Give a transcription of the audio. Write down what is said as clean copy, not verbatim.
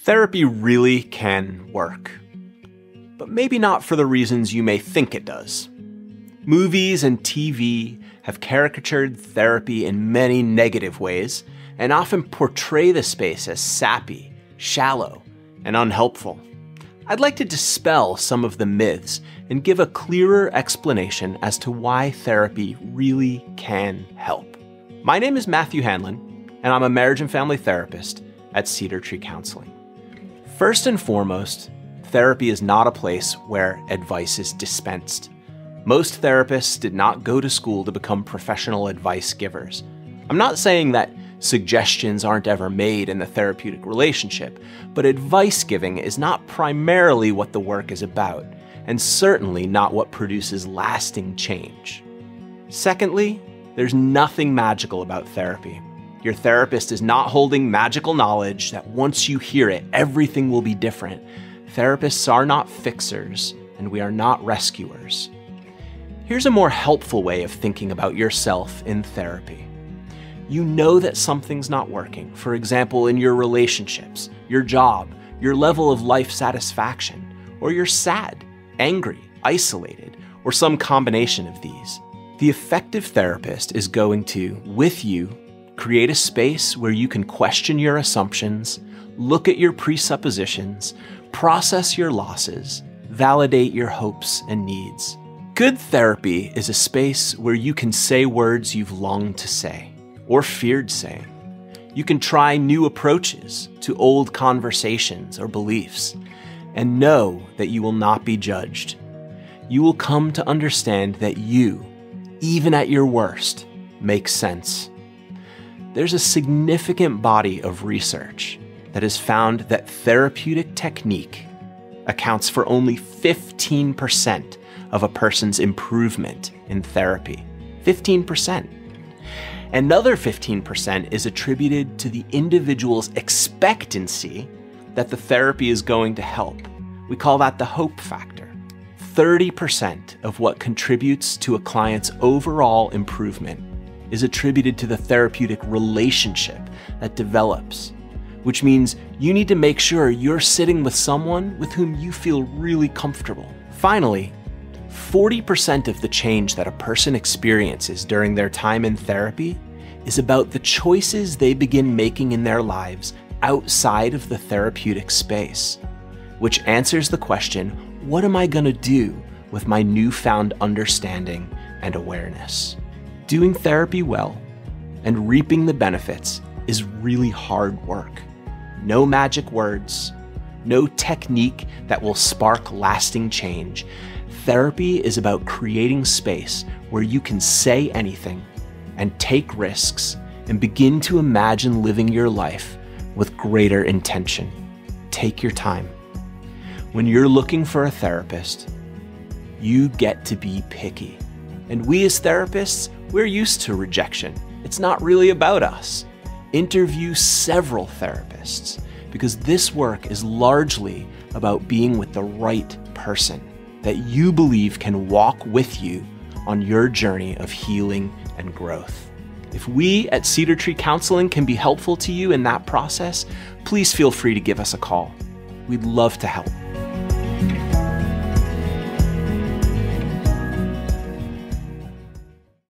Therapy really can work, but maybe not for the reasons you may think it does. Movies and TV have caricatured therapy in many negative ways and often portray the space as sappy, shallow, and unhelpful. I'd like to dispel some of the myths and give a clearer explanation as to why therapy really can help. My name is Matthew Hanlon, and I'm a marriage and family therapist at Cedar Tree Counseling. First and foremost, therapy is not a place where advice is dispensed. Most therapists did not go to school to become professional advice givers. I'm not saying that suggestions aren't ever made in the therapeutic relationship, but advice giving is not primarily what the work is about, and certainly not what produces lasting change. Secondly, there's nothing magical about therapy. Your therapist is not holding magical knowledge that once you hear it, everything will be different. Therapists are not fixers, and we are not rescuers. Here's a more helpful way of thinking about yourself in therapy. You know that something's not working, for example, in your relationships, your job, your level of life satisfaction, or you're sad, angry, isolated, or some combination of these. The effective therapist is going to, with you, create a space where you can question your assumptions, look at your presuppositions, process your losses, validate your hopes and needs. Good therapy is a space where you can say words you've longed to say or feared saying. You can try new approaches to old conversations or beliefs and know that you will not be judged. You will come to understand that you, even at your worst, make sense. There's a significant body of research that has found that therapeutic technique accounts for only 15% of a person's improvement in therapy. 15%. Another 15% is attributed to the individual's expectancy that the therapy is going to help. We call that the hope factor. 30% of what contributes to a client's overall improvement is attributed to the therapeutic relationship that develops, which means you need to make sure you're sitting with someone with whom you feel really comfortable. Finally, 40% of the change that a person experiences during their time in therapy is about the choices they begin making in their lives outside of the therapeutic space, which answers the question, what am I going to do with my newfound understanding and awareness? Doing therapy well and reaping the benefits is really hard work. No magic words, no technique that will spark lasting change. Therapy is about creating space where you can say anything and take risks and begin to imagine living your life with greater intention. Take your time. When you're looking for a therapist, you get to be picky. And we as therapists, we're used to rejection. It's not really about us. Interview several therapists because this work is largely about being with the right person that you believe can walk with you on your journey of healing and growth. If we at Cedar Tree Counseling can be helpful to you in that process, please feel free to give us a call. We'd love to help.